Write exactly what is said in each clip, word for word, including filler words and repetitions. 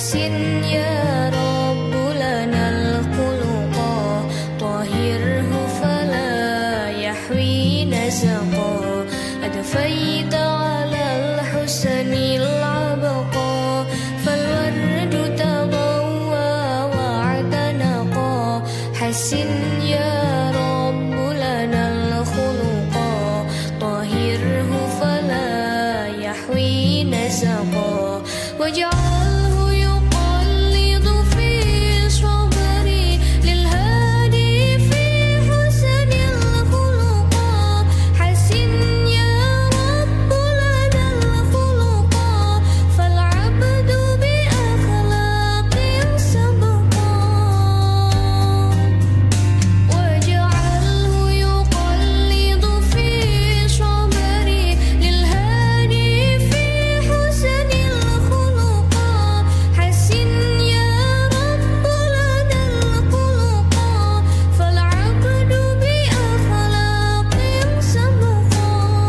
حسن يا رب لنا الخلق طهره فلا يحوي نزقا أدفيت على الحسن العبقا فالورد تضوى واعتنقا حسن يا رب لنا الخلق طهره فلا يحوي نزقا واجعله يقلد في صبري للهادي في حسن الخلق حسن يا رب لنا الخلق فالعبد بأخلاق سبقا واجعله يقلد في صبري للهادي في حسن الخلق حسن يا رب لنا الخلق فالعبد بأخلاق سبقا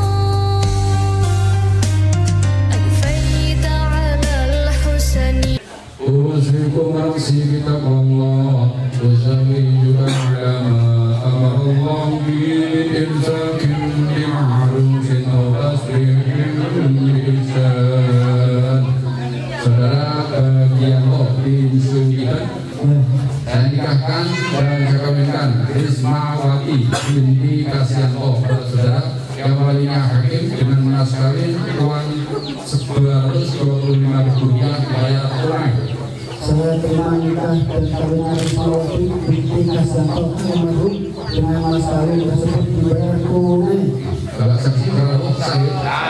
أدفيت على الحسن أوصيكم نفسي بتقوى الله وسمي على ما أمر الله به من إمساك بمعروف أو تسريح بإحسان. Saudara, bagian oh disugikan saya nikahkan dan saya kawinkan Rismawati binti Kasianto saudara yang walinya hakim dengan mas kawin uang dua ratus dua puluh lima ribu rupiah bayar tunai. Saya terima nikah dan kawinnya Rismawati binti Kasianto almarhum dengan mas kawin tersebut dibayar tunai. Bapak saksi kalau saya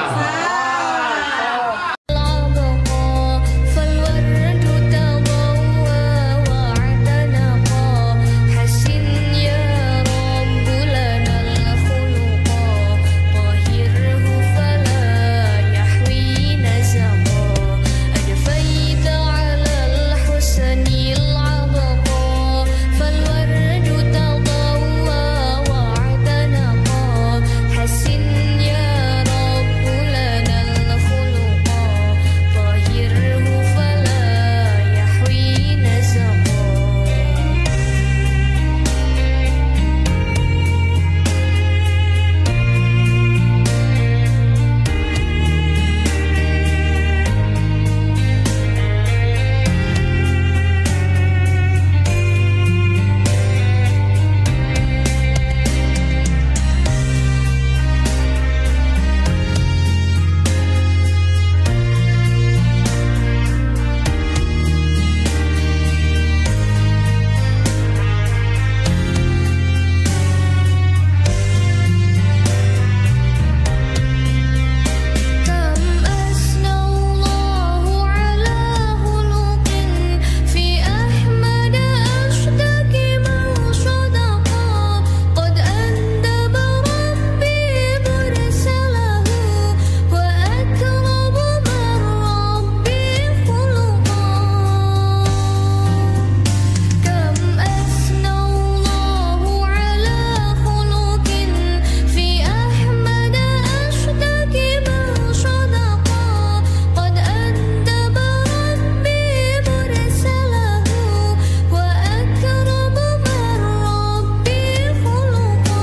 فالورد تضوى واعتنقا حسن يا رب لنا الخلق طهره فلا يحوي نزقا أدفيت على الحسن العبقا فالورد تضوى واعتنقا حسن يا رب لنا الخلق طهره فلا يحوي نزقا كم أثنى الله على خلق في أحمد أشتك من صدقا قد أندب ربي مرسله وأكرم من ربي خلقا كم أثنى الله على خلق في أحمد أشتك من صدقا قد أندب ربي مرسله وأكرم من ربي خلقا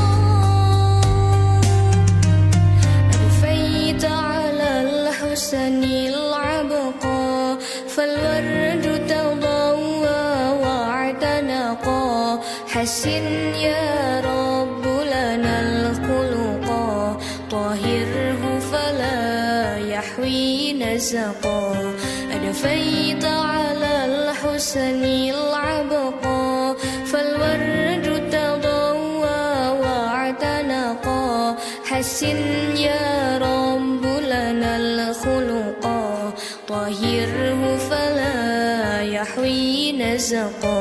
أدفيت على الحسن العبقا فالورد تضوى واعتنقا حسن يا رب لنا الخلق طهره فلا يحوي نزقا أدفيت على الحسن العبقا فالورد تضوى واعتنقا حسن يا رب لنا الخلق طهره فلا يحوي نزقا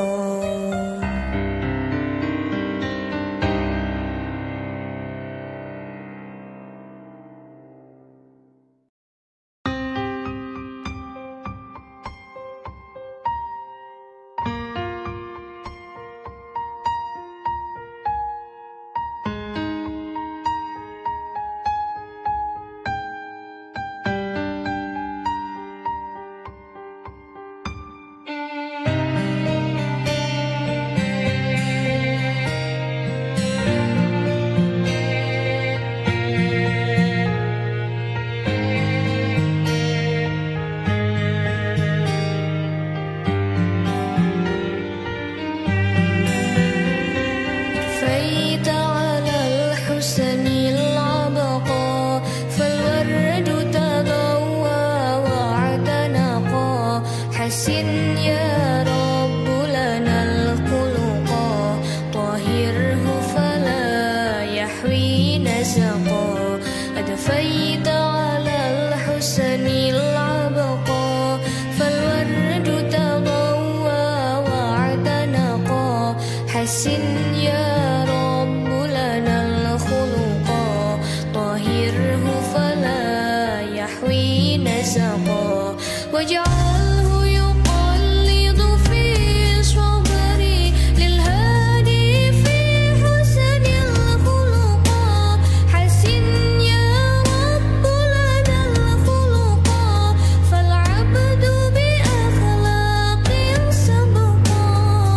حسن يا رب لنا الخلقا طهره فلا يحوي نزقا أدفيت على الحسن العبقا فالورد تضوى واعتنقا حسن يا رب لنا الخلقا طهره فلا يحوي نزقا واجعله يقلد في صبري للهادي في حسن الخلقا حسن يا رب لنا الخلقا فالعبد بأخلاق سبقا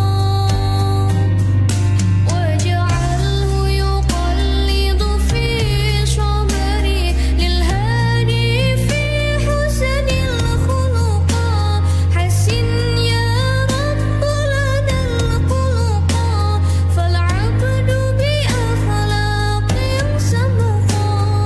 واجعله يقلد في صبري للهادي في حسن الخلقا حسن يا رب لنا الخلقا فالعبد بأخلاق سبقا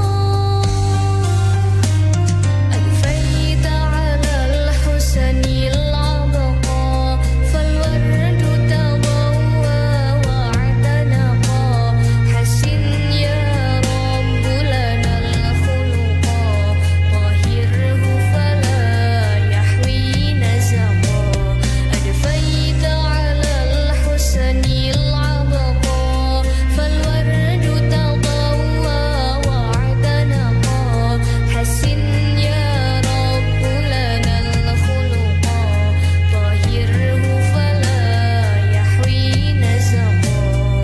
أدفيت على الحسن العبقا فالورد تضوى واعتنقا حسن يا رب لنا الخلقا طهره فلا يحوي نزقا أدفيت على الحسن العبقا فالورد تضوى واعتنقا حسن يا رب لنا الخلقا طهره فلا يحوي نزقا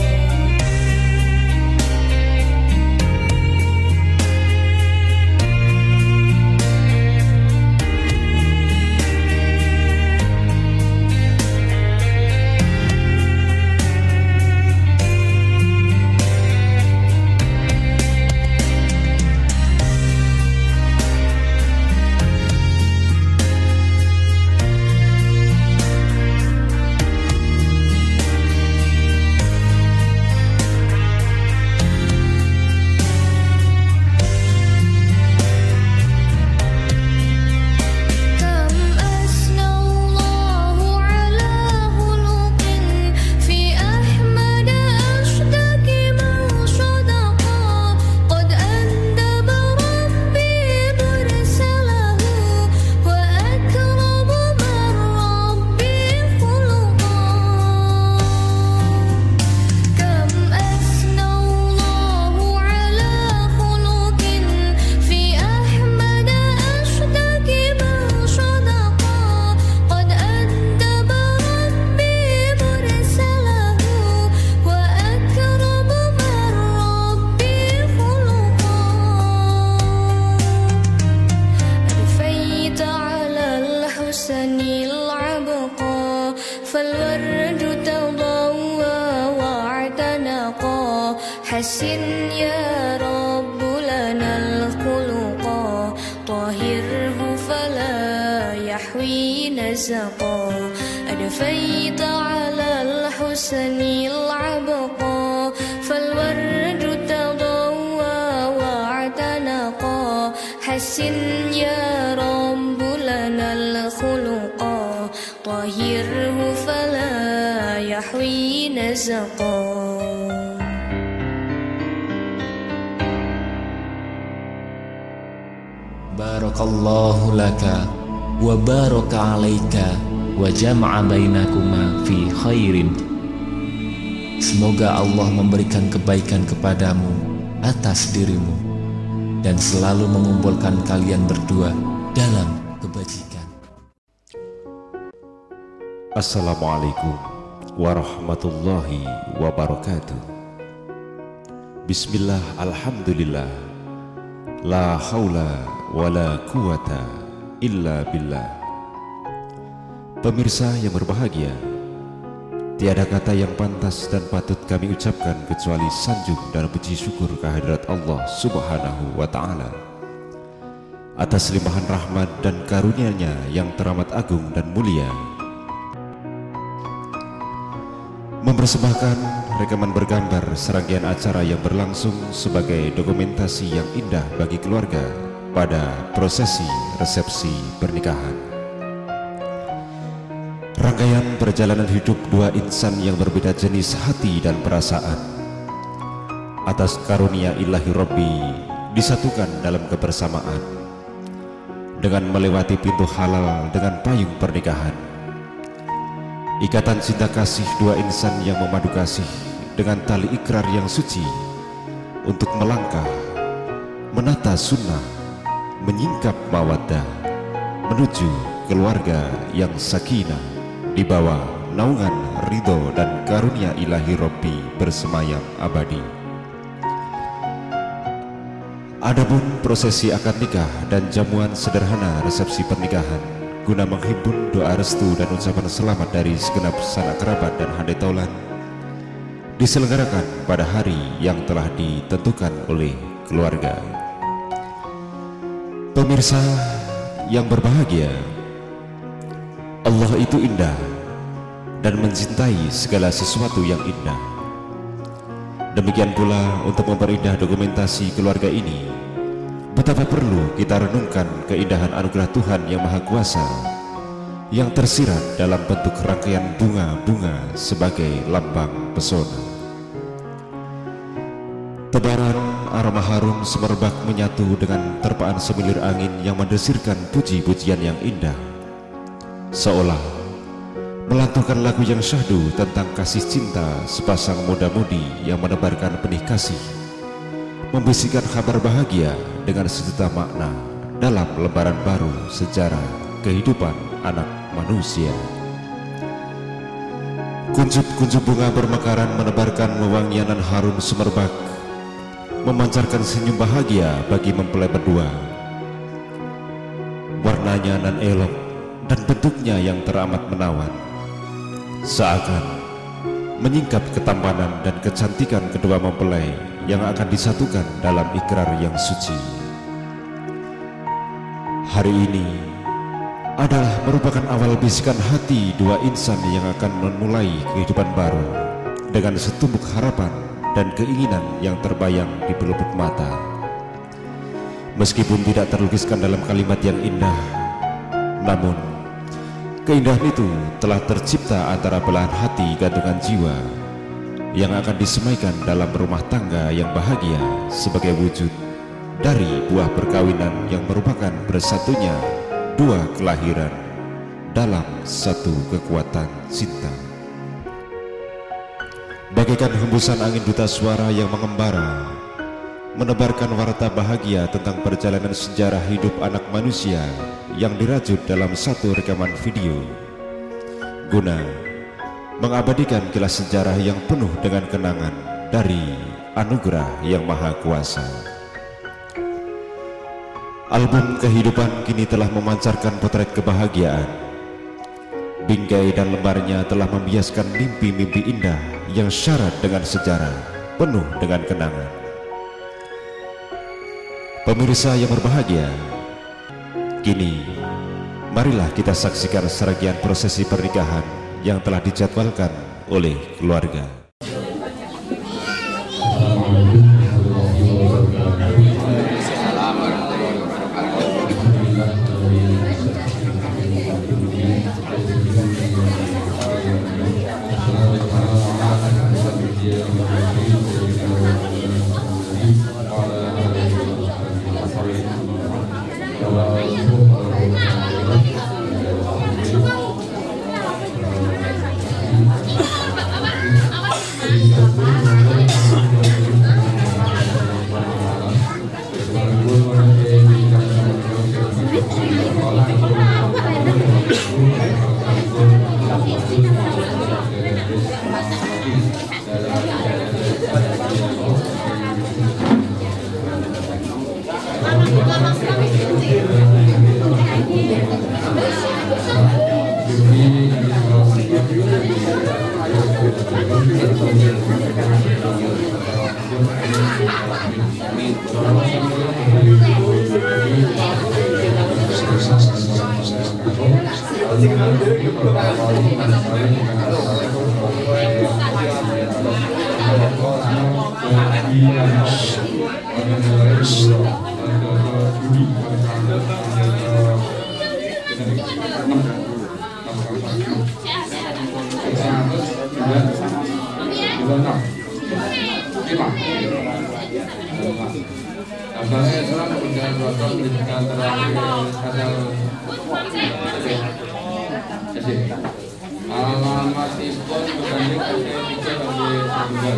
كم أثنى الله على خلق في أحمد أشتك من صدقا قد أندب ربي مرسله وأكرم من ربي خلقا كم أثنى الله على خلق في أحمد أشتك من صدقا قد أندب ربي مرسله وأكرم من ربي خلقا أدفيت على الحسن العبقا فالورد تضوى واعتنقا حسن يا رب لنا الخلقا طهره فلا يحوي نزقا أدفيت على الحسن العبقا فالورد تضوى واعتنقا حسن يا رب لنا الخلقا طهره فلا يحوي نزقا Barakallahu laka wa baraka alaika wa jama'a bainakuma fi khairin. Semoga Allah memberikan kebaikan kepadamu atas dirimu dan selalu mengumpulkan kalian berdua dalam kebajikan. Assalamualaikum warahmatullahi wabarakatuh. Bismillah, alhamdulillah, la haula wala quwata illa billah. Pemirsa yang berbahagia, tiada kata yang pantas dan patut kami ucapkan kecuali sanjung dan puji syukur kehadirat Allah subhanahu wa ta'ala atas limpahan rahmat dan karunia-Nya yang teramat agung dan mulia. Mempersembahkan rekaman bergambar serangkaian acara yang berlangsung sebagai dokumentasi yang indah bagi keluarga pada prosesi resepsi pernikahan. Rangkaian perjalanan hidup dua insan yang berbeda jenis hati dan perasaan, atas karunia ilahi Rabbi disatukan dalam kebersamaan dengan melewati pintu halal dengan payung pernikahan. Ikatan cinta kasih dua insan yang memadu kasih dengan tali ikrar yang suci untuk melangkah, menata sunnah, menyingkap mawaddah menuju keluarga yang sakinah di bawah naungan ridho dan karunia ilahi Rabbi bersemayam abadi. Adapun prosesi akad nikah dan jamuan sederhana resepsi pernikahan guna menghimpun doa restu dan ucapan selamat dari segenap sanak kerabat dan handai taulan diselenggarakan pada hari yang telah ditentukan oleh keluarga. Pemirsa yang berbahagia, Allah itu indah dan mencintai segala sesuatu yang indah. Demikian pula untuk memperindah dokumentasi keluarga ini, betapa perlu kita renungkan keindahan anugerah Tuhan yang Maha Kuasa yang tersirat dalam bentuk rangkaian bunga-bunga sebagai lambang pesona. Tebaran aroma harum semerbak menyatu dengan terpaan semilir angin yang mendesirkan puji-pujian yang indah, seolah melantunkan lagu yang syahdu tentang kasih cinta sepasang muda-mudi yang menebarkan benih kasih, membisikkan kabar bahagia dengan sejuta makna dalam lembaran baru sejarah kehidupan anak manusia. Kuncup-kuncup bunga bermekaran menebarkan wewangian dan harum semerbak, memancarkan senyum bahagia bagi mempelai berdua. Warnanya nan elok dan bentuknya yang teramat menawan, seakan menyingkap ketampanan dan kecantikan kedua mempelai yang akan disatukan dalam ikrar yang suci. Hari ini adalah merupakan awal bisikan hati dua insan yang akan memulai kehidupan baru dengan setumpuk harapan dan keinginan yang terbayang di pelupuk mata. Meskipun tidak terlukiskan dalam kalimat yang indah, namun keindahan itu telah tercipta antara belahan hati gantungan jiwa yang akan disemaikan dalam rumah tangga yang bahagia sebagai wujud dari buah perkawinan yang merupakan bersatunya dua kelahiran dalam satu kekuatan cinta. Bagaikan hembusan angin duta suara yang mengembara, menebarkan warta bahagia tentang perjalanan sejarah hidup anak manusia yang dirajut dalam satu rekaman video, guna mengabadikan kilas sejarah yang penuh dengan kenangan dari anugerah yang Maha Kuasa. Album kehidupan kini telah memancarkan potret kebahagiaan. Bingkai dan lembarnya telah membiaskan mimpi-mimpi indah yang syarat dengan sejarah, penuh dengan kenangan. Pemirsa yang berbahagia, kini marilah kita saksikan serangkaian prosesi pernikahan yang telah dijadwalkan oleh keluarga. Ya. dan terakhir adalah alamat Ispon berbanding S D tiga sampai dua.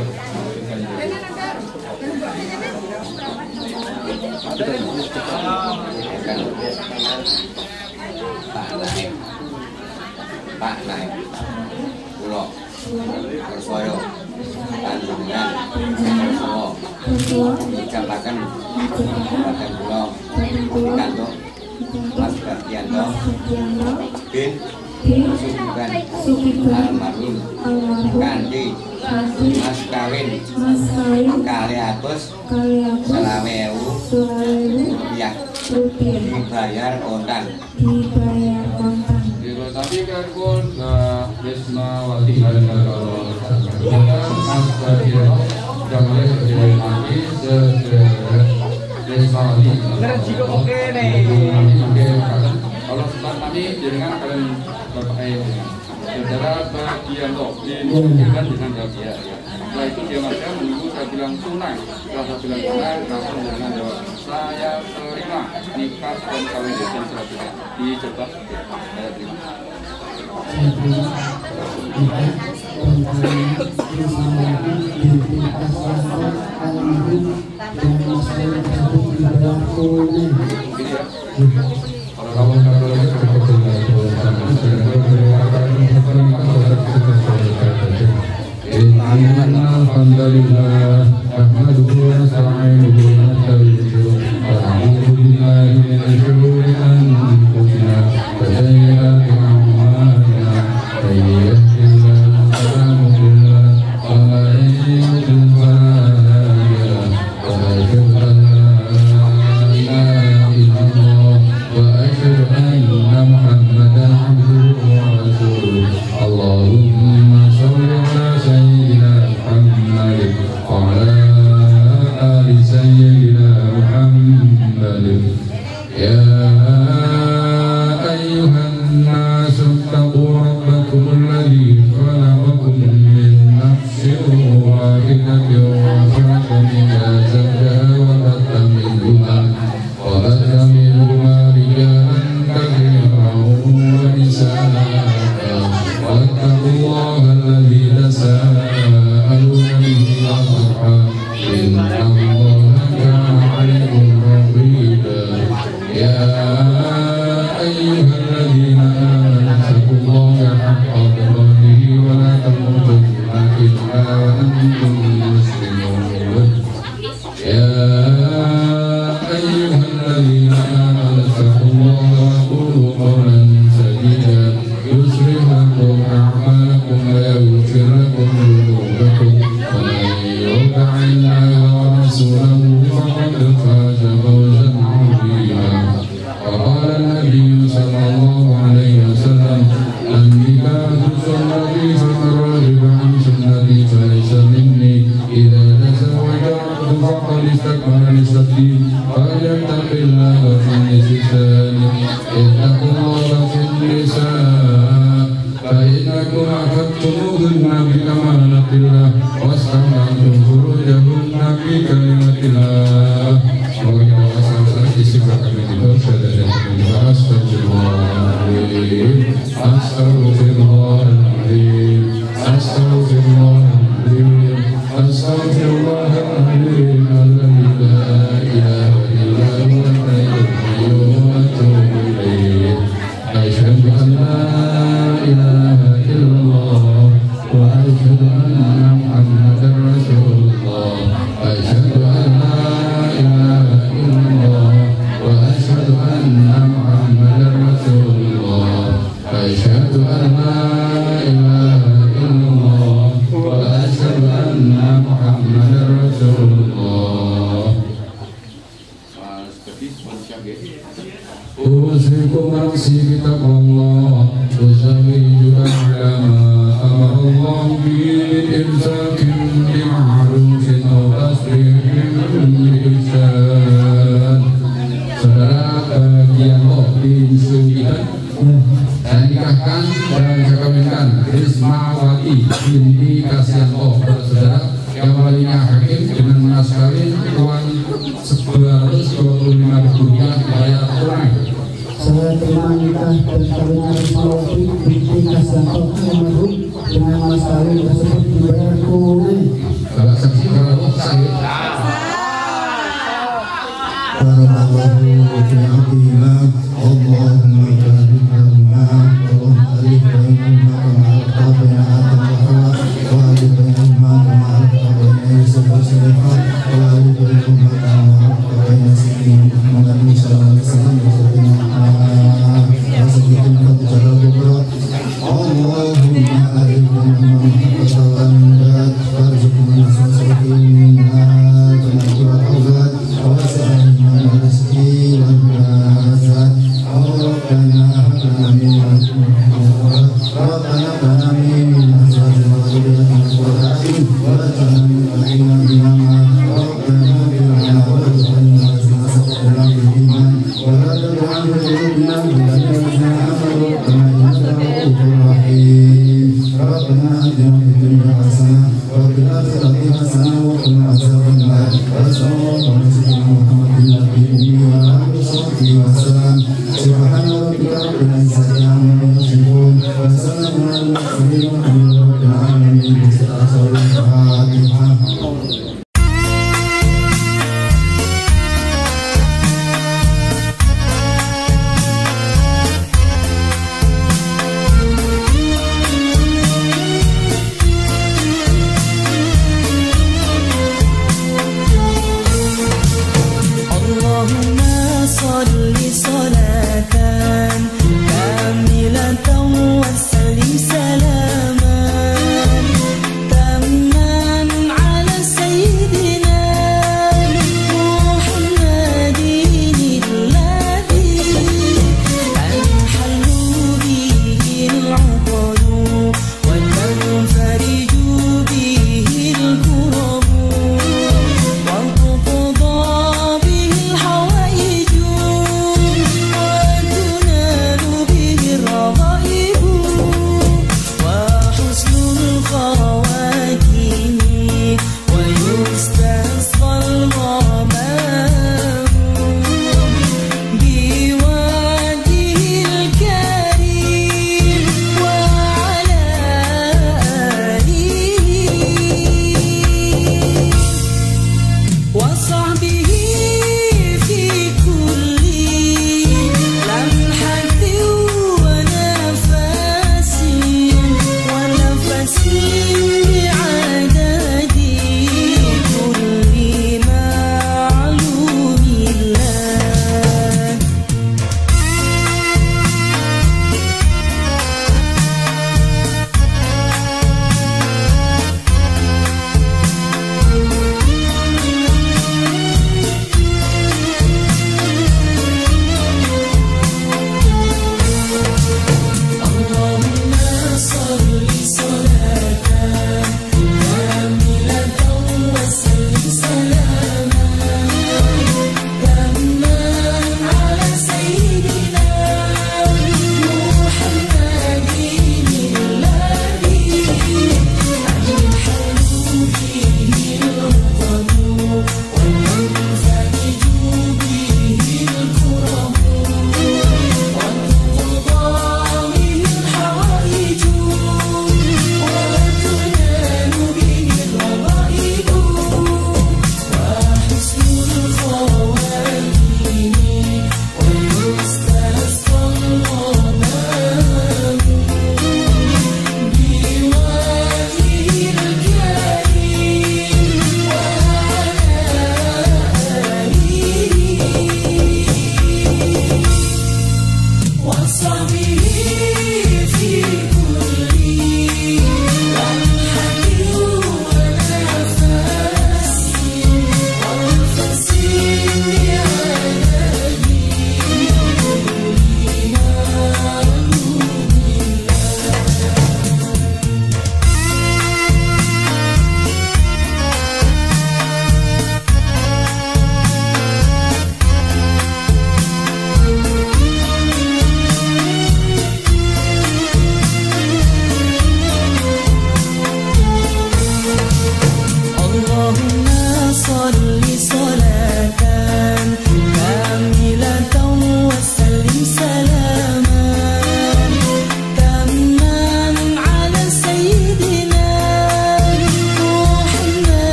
Pak naik pulau Kersoyo Tanjungan Kersowo Dikampakan Kabupaten Pulau Kantuk Mas Gardianto bin Sukiban almarhum Kandi Mas kawin kali atus selawe ewu rupiah dibayar kontan dibayar kontan. Tapi kan pun Wismawati dan kalau Mas Gardianto sudah mulai berjalan lagi Wismawati. Oke nih. Kalau sempat kami dengan kalian Bapak Ayo saudara Gardianto diinstruksikan dengan Gardia. Setelah itu dia masih menunggu saya bilang tunai. Setelah saya bilang tunai, langsung dengan jawab saya terima nikah dan kawin dan seterusnya. Dijebak saya terima. Saya terima nikah dan kawin Wismawati binti Kasyanto almarhum dan mas kawin tersebut dibayar tunai. Begini ya. Kalau kamu kalau cukup dengan alhamdulillah nahmaduhu wa nasta'inuhu wa nastaghfiruh wa na'udzu billahi min shururi anfusina wa sayyi'ati a'malina may yahdihillahu fala mudilla lahu wa man yudlil fala hadiya lahu wa ashhadu an la ilaha illallah wa ashhadu anna muhammadan abduhu wa rasuluh. Allahumma shalli ala sayyidina Muhammad wa ala ali sayyidina Muhammad. Ya ayyuhan nasu ittaqu rabbakum alladhi khalaqakum min nafsin wahidatin wa khalaqa minha zawjaha wa batha minhuma wa batha minhuma rijalan kathiran wa nisaa. Wattaqullaha alladhi tasaaluna bihi wal arham innallaha kana 'alaykum raqiba. Ya ayyuhalladzina amanu taqullaha haqqa tuqatih wa la tamutunna illa wa antum muslimun. Ya ayyuhalladzina amanu taqullaha wa qulu qawlan sadida yuslih lakum a'malakum wa yaghfir lakum dhunubakum wa man yuti'illaha wa rasulahu faqad faza fawzan 'azima. Wa qala an-nabiy sallallahu alaihi wasallam an-nikahu sunnati faman raghiba 'an sunnati falaysa minni idza tazawwaja 'abdun faqad istakmala nisati falyattaqillaha fi nisani ittaqullaha fi nisan فإنكم أخذتموهن بأمانة الله واستمتعتم فروجهن بكلمة الله. Semoga kita bersama-sama istighfar kami di dosa dan astagfirullahaladzim, astagfirullahaladzim, astagfirullahaladzim, astagfirullahaladzim, alladzi la ilaha illa huwa al-hayyul qayyum wa atubu ilaih. Asyhadu an la ilaha illallah wa asyhadu anna Muhammadar Rasulullah. Asyhadu an la ilaha illallah wa asyhadu anna Muhammadar Rasulullah. Asyhadu an la ilaha illallah wa asyhadu anna Muhammadar Rasulullah. Usikum nafsi bitaqwallah wa zawiju a'lama amarallah bi imsakin bima'rufin aw tasrihim bi ihsan. Saudara Gardianto diinstruksikan dan nikahkan dan kawinkan Wismawati binti Kasyanto saudara yang walinya hakim dengan mas kawin Tuan dua ratus dua puluh lima ribu rupiah dibayar tunai. Saya terima nikah dan kawinnya Rismawati binti Kasyanto almarhum dengan mas kawin tersebut dibayar tunai. Bapak saksi kalau sahih. Barakallahu fi'atina Allahumma barik lana wa alif bainahuma kama alaqta baina Adam wa Hawa wa alif bainahuma kama alaqta baina Yusuf wa Sulaiman wa alif bainahuma kama alaqta baina Sayyidina Muhammadin sallallahu alaihi wasallam wa Sayyidina Muhammad wa Sayyidina Fatimah kubra Allahumma alif bainahuma mahabbatan wa amdad warzuqna nasratan minna tanaqi wa awlad wa sa'alna rezeki wa barakat Rabbana hablana min Rabbana hablana min azwajina wa dhurriyyatina qurrata a'yun waj'alna lil imama Rabbana fir'auna wa adkhilna wasna bil iman wa la taj'al qulubana ghillan amanu kama innaka ra'ufur rahim Rabbana atina fid dunya hasanah wa fil akhirati hasanah wa qina adzaban nar wa sallallahu alaihi Muhammadin nabiyyi wa alihi wasallam subhana rabbika rabbil izzati amma yasifun wa salamun alal mursalin walhamdulillahi rabbil alamin. Allahumma sholli sholatan kamilatan wa sallim salaman tamman ala sayyidina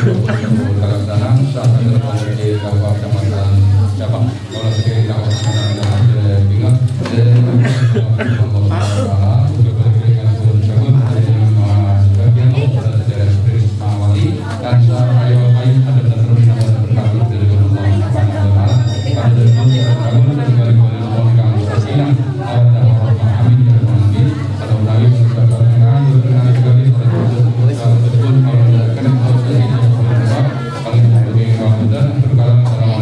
Kalangan saat terdapat di kawasan kecamatan Cabang, kalau sekitar kawasan ada tinggal dan dan ayo ayo ada terus nama berkabut dari Allah Subhanahu wa taala pada terus terbangun dari kembali Allah kang sasina awal dan amin ya rabbal alamin kalau dari segala dengan dengan sekali betul kalau kena kalau ini kalau paling penting kalau dan berkala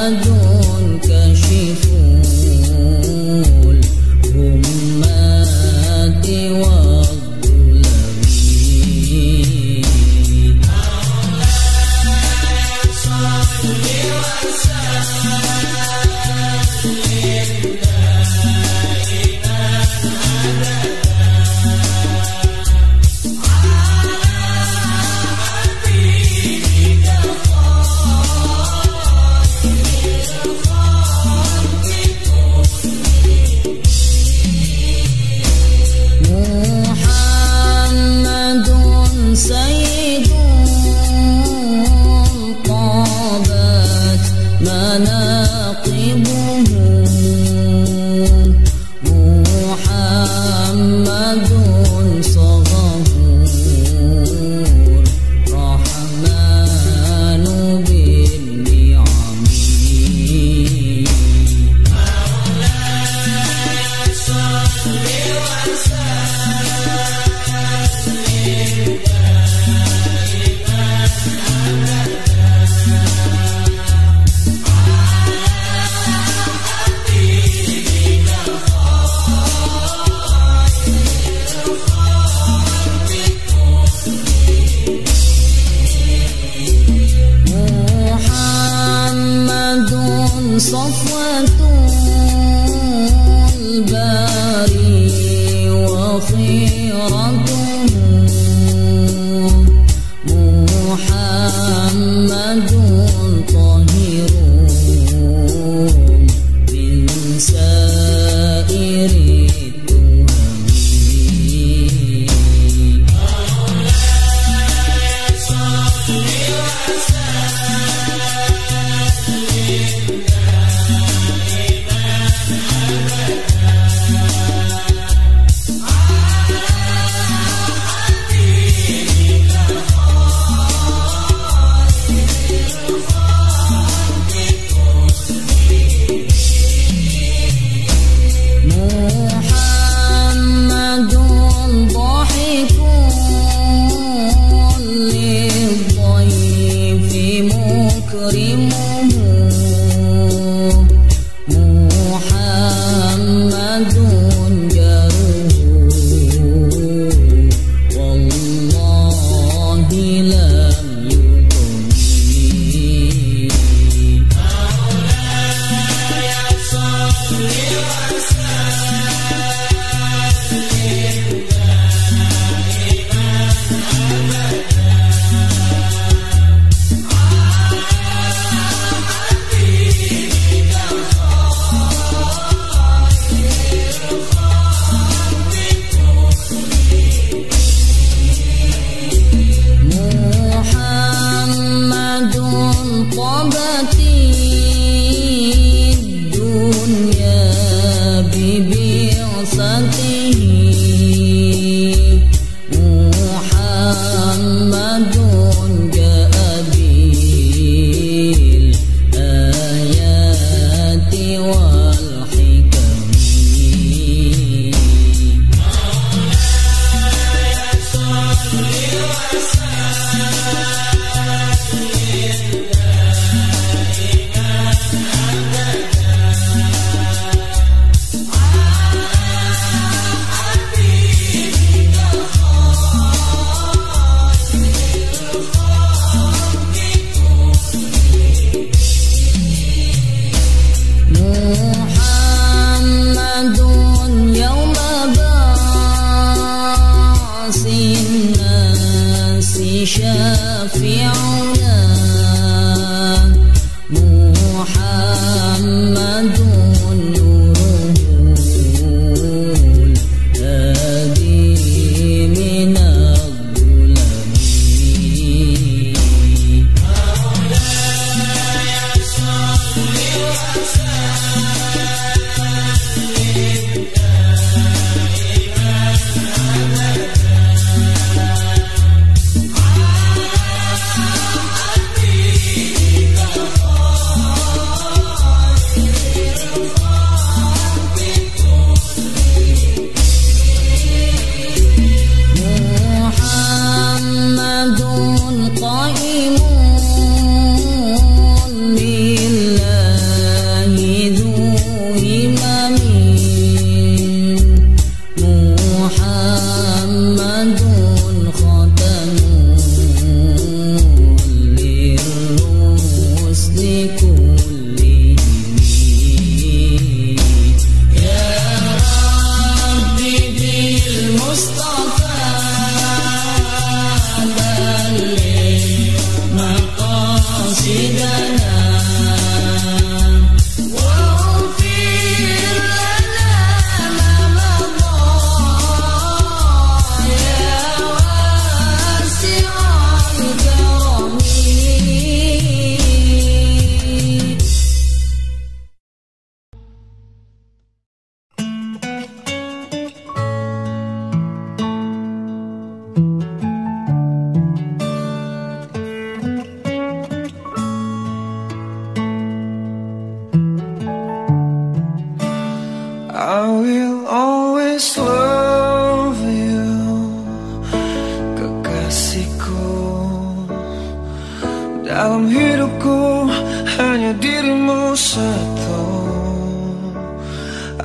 قائم لله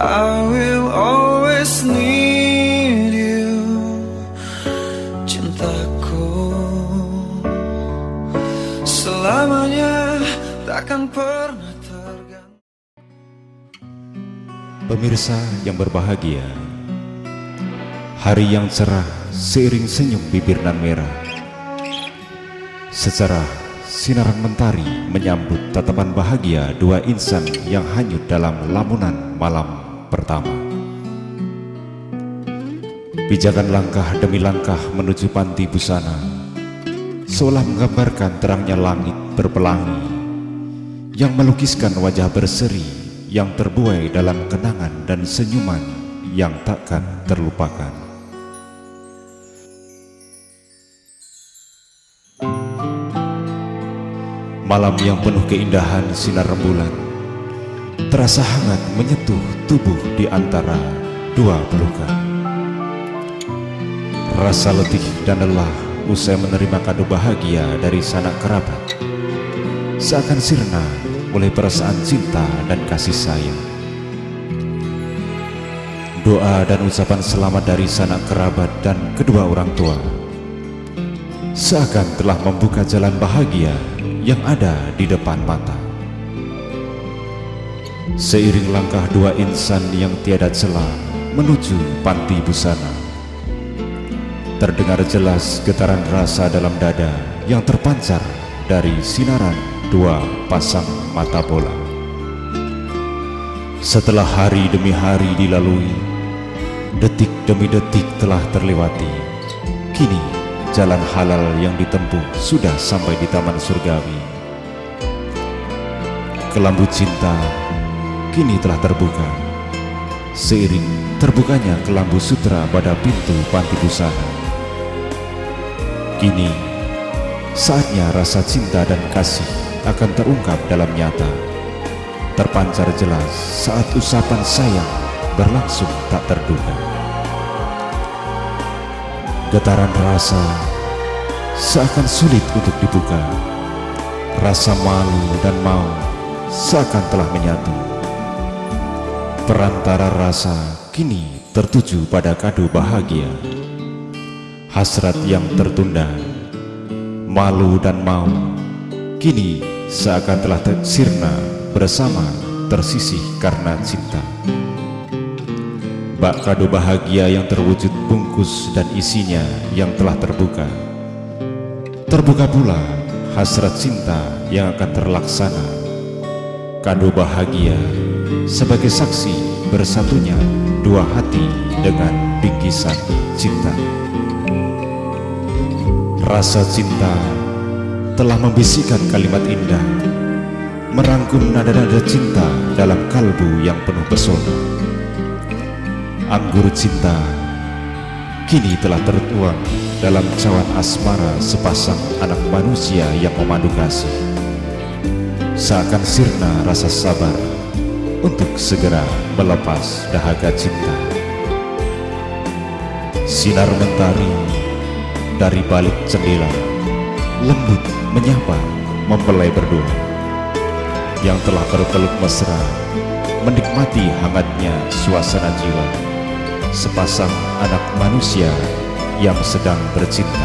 I will always need you, cintaku. Selamanya takkan pernah terganti. Pemirsa yang berbahagia, hari yang cerah seiring senyum bibir nan merah. Secerah sinaran mentari menyambut tatapan bahagia dua insan yang hanyut dalam lamunan malam pertama. Pijakan langkah demi langkah menuju panti busana, seolah menggambarkan terangnya langit berpelangi yang melukiskan wajah berseri yang terbuai dalam kenangan dan senyuman yang takkan terlupakan. Malam yang penuh keindahan sinar rembulan terasa hangat menyentuh tubuh di antara dua pelukan. Rasa letih dan lelah usai menerima kado bahagia dari sanak kerabat seakan sirna oleh perasaan cinta dan kasih sayang. Doa dan ucapan selamat dari sanak kerabat dan kedua orang tua seakan telah membuka jalan bahagia yang ada di depan mata. Seiring langkah dua insan yang tiada celah menuju panti busana, terdengar jelas getaran rasa dalam dada yang terpancar dari sinaran dua pasang mata bola. Setelah hari demi hari dilalui, detik demi detik telah terlewati. Kini jalan halal yang ditempuh sudah sampai di taman surgawi. Kelambu cinta kini telah terbuka, seiring terbukanya kelambu sutra pada pintu panti busana. Kini saatnya rasa cinta dan kasih akan terungkap dalam nyata, terpancar jelas saat usapan sayang berlangsung tak terduga. Getaran rasa seakan sulit untuk dibuka, rasa malu dan mau seakan telah menyatu. Perantara rasa kini tertuju pada kado bahagia, hasrat yang tertunda, malu dan mau kini seakan telah sirna bersama tersisih karena cinta. Bak kado bahagia yang terwujud bungkus dan isinya yang telah terbuka. Terbuka pula hasrat cinta yang akan terlaksana. Kado bahagia sebagai saksi bersatunya dua hati dengan bingkisan cinta. Rasa cinta telah membisikkan kalimat indah, merangkum nada-nada cinta dalam kalbu yang penuh pesona. Anggur cinta kini telah tertuang dalam cawan asmara sepasang anak manusia yang memandu kasih. Seakan sirna rasa sabar untuk segera melepas dahaga cinta. Sinar mentari dari balik jendela lembut menyapa mempelai berdua yang telah berpeluk mesra, menikmati hangatnya suasana jiwa sepasang anak manusia yang sedang bercinta.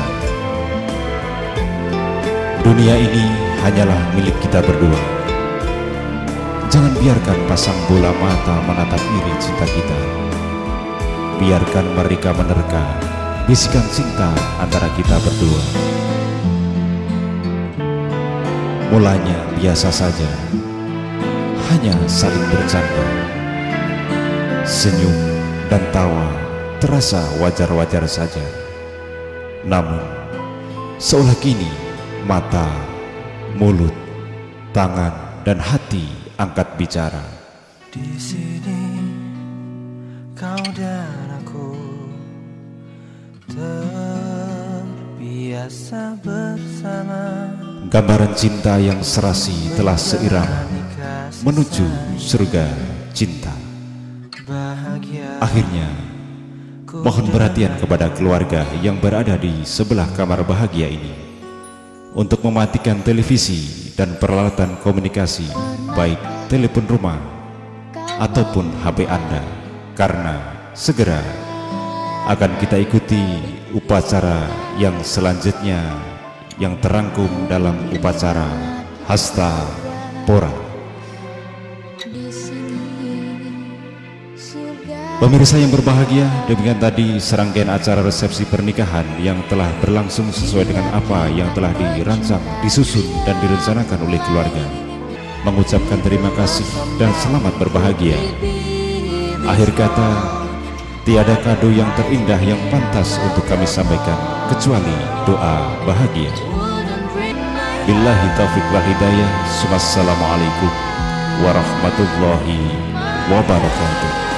Dunia ini hanyalah milik kita berdua. Jangan biarkan pasang bola mata menatap iri cinta kita. Biarkan mereka menerka bisikan cinta antara kita berdua. Mulanya biasa saja, hanya saling bercanda. Senyum dan tawa terasa wajar-wajar saja. Namun seolah kini mata, mulut, tangan, dan hati angkat bicara. Di sini kau dan aku terbiasa bersama. Gambaran cinta yang serasi telah seirama menuju surga cinta. Akhirnya, mohon perhatian kepada keluarga yang berada di sebelah kamar bahagia ini untuk mematikan televisi dan peralatan komunikasi, baik telepon rumah, ataupun H P Anda, karena segera akan kita ikuti upacara yang selanjutnya yang terangkum dalam upacara Hasta Pora. Pemirsa yang berbahagia, demikian tadi serangkaian acara resepsi pernikahan yang telah berlangsung sesuai dengan apa yang telah dirancang, disusun, dan direncanakan oleh keluarga. Mengucapkan terima kasih dan selamat berbahagia. Akhir kata, tiada kado yang terindah yang pantas untuk kami sampaikan kecuali doa bahagia. Billahi taufiq wal hidayah. Wassalamualaikum warahmatullahi wabarakatuh.